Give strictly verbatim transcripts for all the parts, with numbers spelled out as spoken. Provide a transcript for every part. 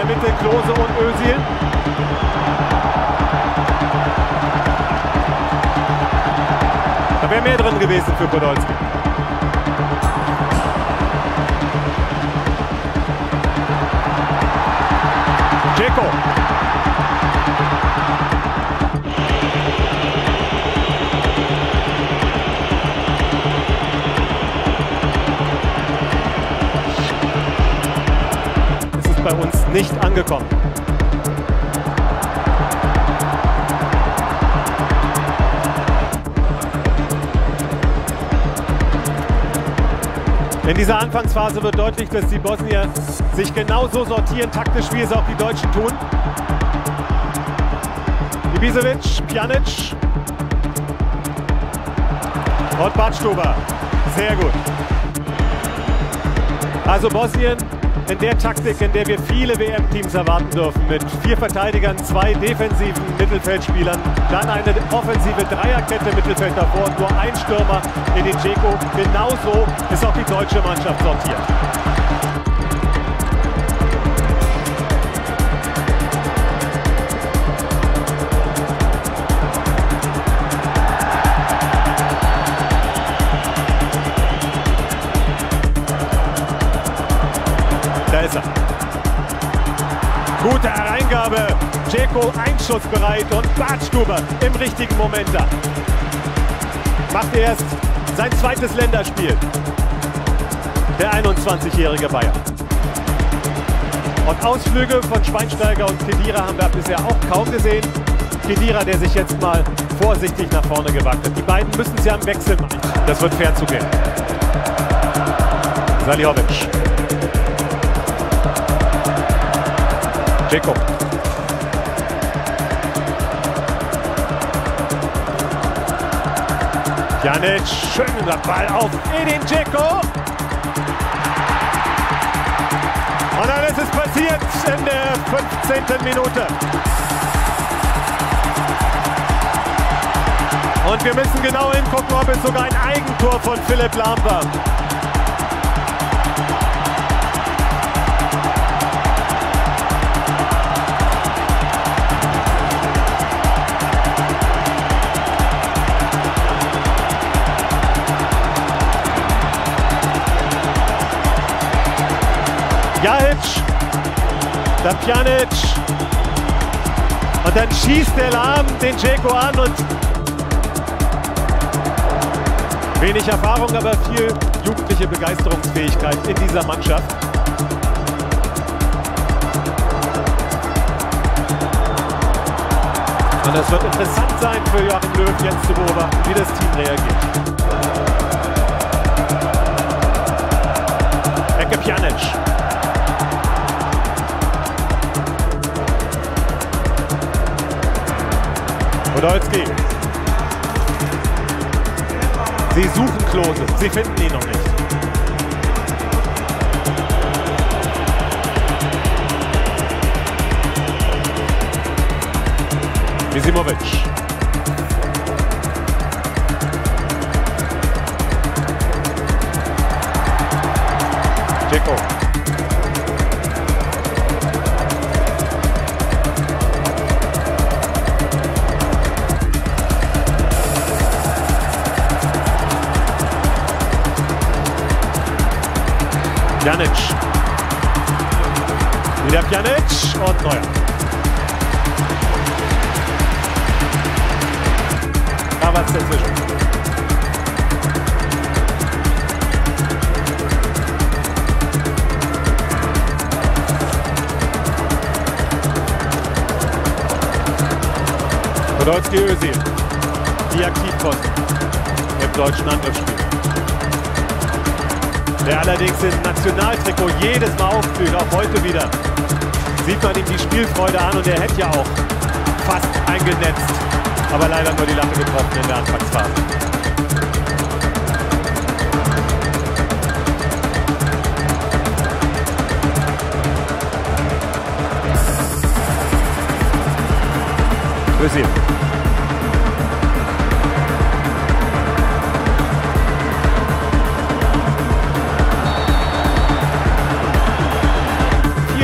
der Mitte Klose und Özil. Da wäre mehr drin gewesen für Podolski. Dzeko. Es ist bei uns nicht angekommen. In dieser Anfangsphase wird deutlich, dass die Bosnier sich genauso sortieren, taktisch, wie es auch die Deutschen tun. Ibisevic, Pjanic und Badstuber. Sehr gut. Also Bosnien in der Taktik, in der wir viele W M-Teams erwarten dürfen, mit vier Verteidigern, zwei defensiven Mittelfeldspielern, dann eine offensive Dreierkette Mittelfeld davor und nur ein Stürmer in den Dzeko. Genauso ist auch die deutsche Mannschaft sortiert. Da ist er. Gute Hereingabe. Dzeko einschussbereit und Badstuber im richtigen Moment da. Macht erst sein zweites Länderspiel. Der einundzwanzigjährige Bayer. Und Ausflüge von Schweinsteiger und Khedira haben wir bisher auch kaum gesehen. Khedira, der sich jetzt mal vorsichtig nach vorne gewagt hat. Die beiden müssen es ja im Wechsel machen. Das wird fair zugehen. Salihovic. Dzeko. Pjanic, schöner Ball auf Edin Dzeko. Und dann ist es passiert in der fünfzehnten Minute. Und wir müssen genau hingucken, ob es sogar ein Eigentor von Philipp Lahm war. Jahic, dann Pjanic und dann schießt der Lahm den Dzeko an und wenig Erfahrung, aber viel jugendliche Begeisterungsfähigkeit in dieser Mannschaft. Und es wird interessant sein für Joachim Löw jetzt zu beobachten, wie das Team reagiert. Ecke Pjanic. Podolski. Sie suchen Klose, sie finden ihn noch nicht. Misimovic. Dzeko. Pjanic. Wieder Pjanic und Neuer. Da war es dazwischen. Podolski, Özil. Die Aktivposten im deutschen Angriffsspiel. Der allerdings im Nationaltrikot jedes Mal aufblüht, auch heute wieder. Sieht man ihm die Spielfreude an und er hätte ja auch fast eingenetzt. Aber leider nur die Latte getroffen in der Anfangsphase. Özil.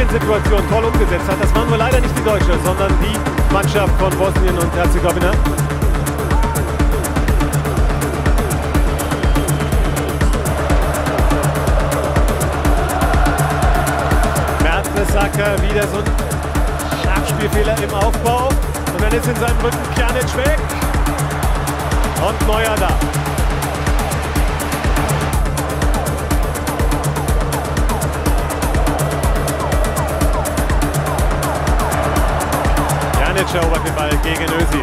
Spielsituation toll umgesetzt hat. Das waren nur leider nicht die Deutsche, sondern die Mannschaft von Bosnien und Herzegowina. Mertesacker wieder so ein Schachspielfehler im Aufbau. Und dann ist in seinem Rücken Pjanic weg. Und Neuer da. Pjanic erobert den Ball gegen Özil.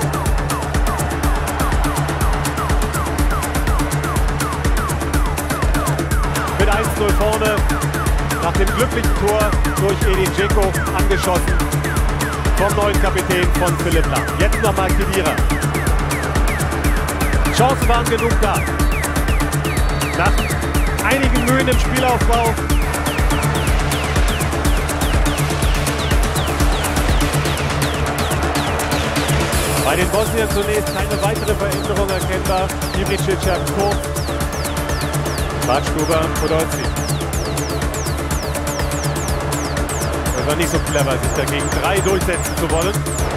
Mit eins null vorne. Nach dem glücklichen Tor durch Edin Dzeko angeschossen. Vom neuen Kapitän von Philipp Lahm. Jetzt nochmal Khedira. Chancen waren genug da. Nach einigen Mühen im Spielaufbau. Bei den Bosniern zunächst keine weitere Veränderung erkennbar. Ibricic kurz. Bartstuber, Podolski. Das war nicht so clever, sich dagegen drei durchsetzen zu wollen.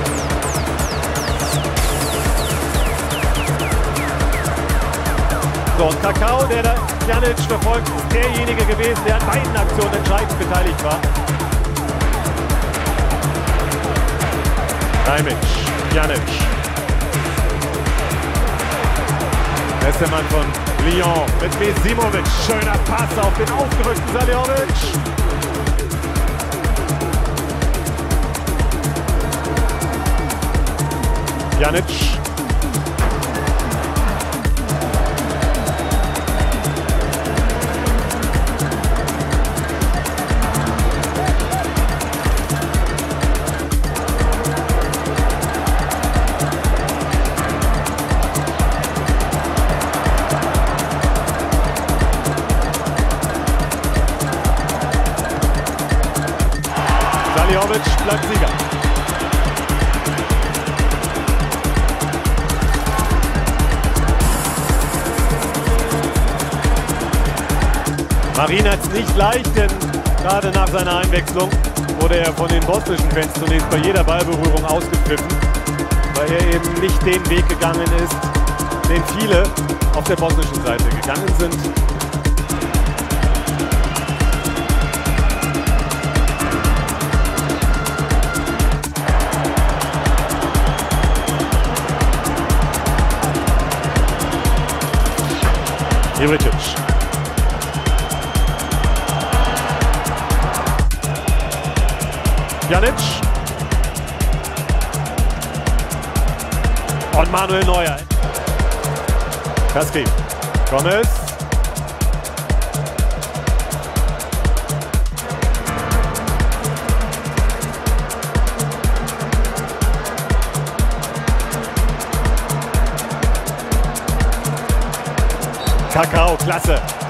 So, und Kakao, der da Pjanic verfolgt, ist derjenige gewesen, der an beiden Aktionen entscheidend beteiligt war. Najmic, Pjanic. Bester Mann von Lyon mit Besimovic. Schöner Pass auf den aufgerückten Salihamidzic. Pjanic. Salihamidzic bleibt Sieger. Marin hat es nicht leicht, denn gerade nach seiner Einwechslung wurde er von den bosnischen Fans zunächst bei jeder Ballberührung ausgepfiffen, weil er eben nicht den Weg gegangen ist, den viele auf der bosnischen Seite gegangen sind. Ibricic. Pjanic. Und Manuel Neuer. Kaski. Gomez. Kakao, klasse.